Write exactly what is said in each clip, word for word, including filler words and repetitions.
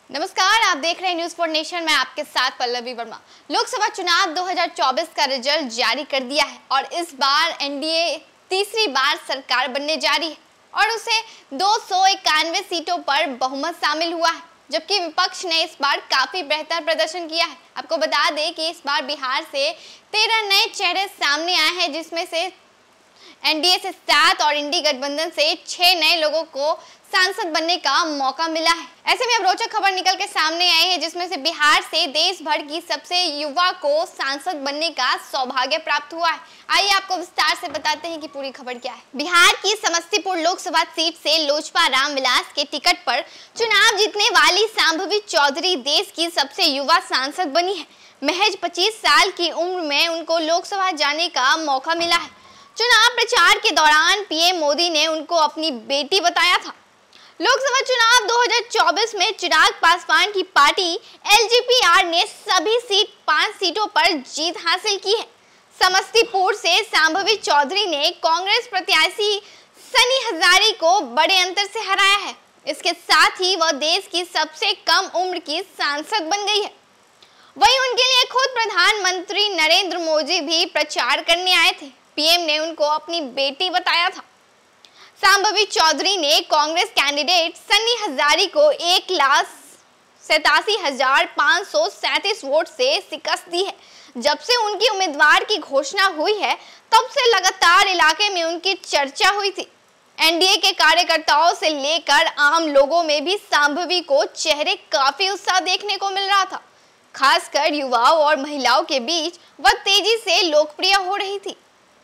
नमस्कार, आप देख रहे हैं न्यूज़ फॉर नेशन। मैं आपके साथ पल्लवी वर्मा। लोकसभा चुनाव दो हज़ार चौबीस का रिजल्ट जारी कर दिया है और इस बार एनडीए तीसरी बार सरकार बनने जा रही है और उसे दो सौ इक्यानवे सीटों पर बहुमत शामिल हुआ है, जबकि विपक्ष ने इस बार काफी बेहतर प्रदर्शन किया है। आपको बता दें कि इस बार बिहार से तेरह नए चेहरे सामने आए हैं, जिसमें से एनडीए से सात और इंडी गठबंधन से छह नए लोगों को सांसद बनने का मौका मिला है। ऐसे में अब रोचक खबर निकल के सामने आई है, जिसमें से बिहार से देश भर की सबसे युवा को सांसद बनने का सौभाग्य प्राप्त हुआ है। आइए आपको विस्तार से बताते हैं कि पूरी खबर क्या है। बिहार की समस्तीपुर लोकसभा सीट से लोजपा रामविलास के टिकट पर चुनाव जीतने वाली शांभवी चौधरी देश की सबसे युवा सांसद बनी है। महज पच्चीस साल की उम्र में उनको लोकसभा जाने का मौका मिला है। चुनाव प्रचार के दौरान पीएम मोदी ने उनको अपनी बेटी बताया था। लोकसभा चुनाव दो हज़ार चौबीस में चिराग पासवान की पार्टी एलजेपीआर ने सभी सीट पांच सीटों पर जीत हासिल की है। समस्तीपुर से शांभवी चौधरी ने कांग्रेस प्रत्याशी सनी हजारी को बड़े अंतर से हराया है। इसके साथ ही वह देश की सबसे कम उम्र की सांसद बन गई है। वहीं उनके लिए खुद प्रधानमंत्री नरेंद्र मोदी भी प्रचार करने आए थे। पीएम ने उनको अपनी बेटी बताया था। शांभवी चौधरी ने कांग्रेस कैंडिडेट सनी हजारी को एक लाख सतासी हजार पाँच सौ सैंतीस वोट से शिकस्त दी है। जब से उनकी उम्मीदवार की घोषणा हुई है, तब से लगातार इलाके में उनकी चर्चा हुई थी। एनडीए के कार्यकर्ताओं से लेकर आम लोगों में भी शांभवी को चेहरे काफी उत्साह देखने को मिल रहा था। खासकर युवाओं और महिलाओं के बीच वह तेजी से लोकप्रिय हो रही थी।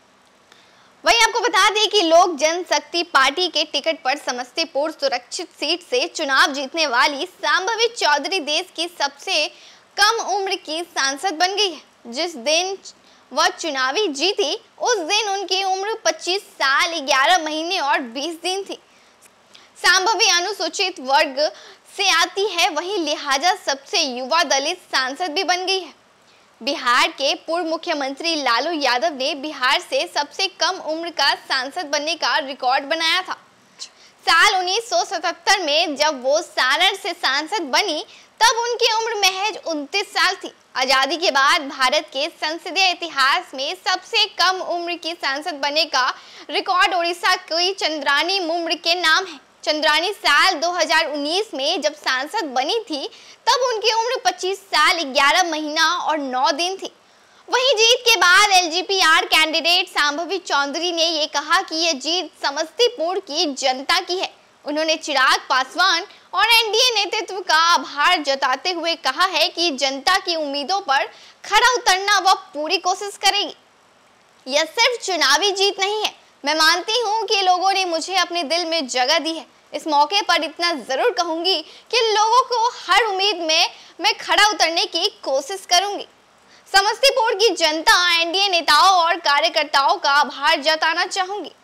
वहीं आपको बता दें कि लोक जनशक्ति पार्टी के टिकट पर समस्तीपुर सुरक्षित सीट से चुनाव जीतने वाली शांभवी चौधरी देश की सबसे कम उम्र की सांसद बन गई है। जिस दिन वह चुनावी जीती, उस दिन उनकी उम्र पच्चीस साल ग्यारह महीने और बीस दिन थी। शांभवी अनुसूचित वर्ग से आती है, वहीं लिहाजा सबसे युवा दलित सांसद भी बन गई है। बिहार के पूर्व मुख्यमंत्री लालू यादव ने बिहार से सबसे कम उम्र का सांसद बनने का रिकॉर्ड बनाया था। साल उन्नीस सौ सतहत्तर में जब वो सारण से सांसद बनी, तब उनकी उम्र महज उनतीस साल थी। आजादी के बाद भारत के संसदीय इतिहास में सबसे कम उम्र की सांसद बनने का रिकॉर्ड ओडिशा की चंद्रानी मुर्मू के नाम है। चंद्रानी साल दो हज़ार उन्नीस में जब सांसद बनी थी, तब उनकी उम्र पच्चीस साल ग्यारह महीना और नौ दिन थी। वहीं जीत के बाद एलजेपीआर कैंडिडेट शांभवी चौधरी ने ये कहा कि यह जीत समस्तीपुर की जनता की है। उन्होंने चिराग पासवान और एनडीए नेतृत्व का आभार जताते हुए कहा है कि जनता की उम्मीदों पर खरा उतरना वह पूरी कोशिश करेगी। यह सिर्फ चुनावी जीत नहीं है। मैं मानती हूँ कि लोगों ने मुझे अपने दिल में जगह दी है। इस मौके पर इतना जरूर कहूंगी कि लोगों को हर उम्मीद में मैं खड़ा उतरने की कोशिश करूंगी। समस्तीपुर की जनता, एनडीए नेताओं और कार्यकर्ताओं का आभार जताना चाहूंगी।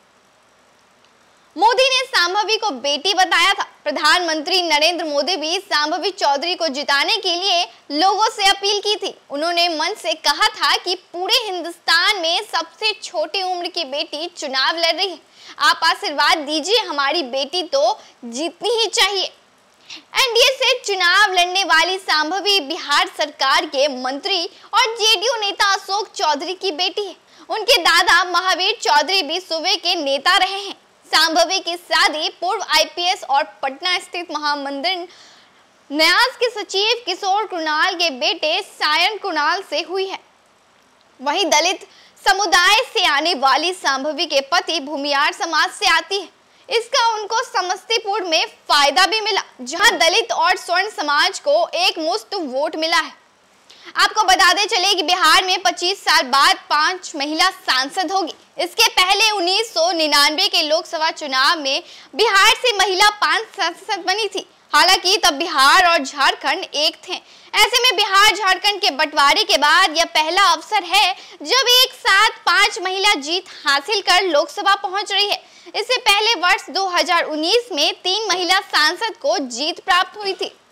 मोदी ने शांभवी को बेटी बताया था। प्रधानमंत्री नरेंद्र मोदी भी शांभवी चौधरी को जिताने के लिए लोगों से अपील की थी। उन्होंने मन से कहा था कि पूरे हिंदुस्तान में सबसे छोटी उम्र की बेटी चुनाव लड़ रही है। आप आशीर्वाद दीजिए, हमारी बेटी तो जीतनी ही चाहिए। एनडीए से चुनाव लड़ने वाली शांभवी बिहार सरकार के मंत्री और जेडीयू नेता अशोक चौधरी की बेटी है। उनके दादा महावीर चौधरी भी सूबे के नेता रहे हैं। शांभवी की शादी पूर्व आईपीएस और पटना स्थित महामंदिर न्यास के सचिव किशोर कुणाल के बेटे सायन कुणाल से हुई है। वहीं दलित समुदाय से आने वाली शांभवी के पति भूमियार समाज से आती है। इसका उनको समस्तीपुर में फायदा भी मिला, जहां दलित और स्वर्ण समाज को एक मुश्त वोट मिला है। आपको बताते चले कि बिहार में पच्चीस साल बाद पांच महिला सांसद होगी। इसके पहले उन्नीस सौ निन्यानवे के लोकसभा चुनाव में बिहार से महिला पांच सांसद बनी थी। हालांकि तब बिहार और झारखंड एक थे। ऐसे में बिहार झारखंड के बंटवारे के बाद यह पहला अवसर है जब एक साथ पांच महिला जीत हासिल कर लोकसभा पहुंच रही है। इससे पहले वर्ष दो हज़ार उन्नीस में तीन महिला सांसद को जीत प्राप्त हुई थी।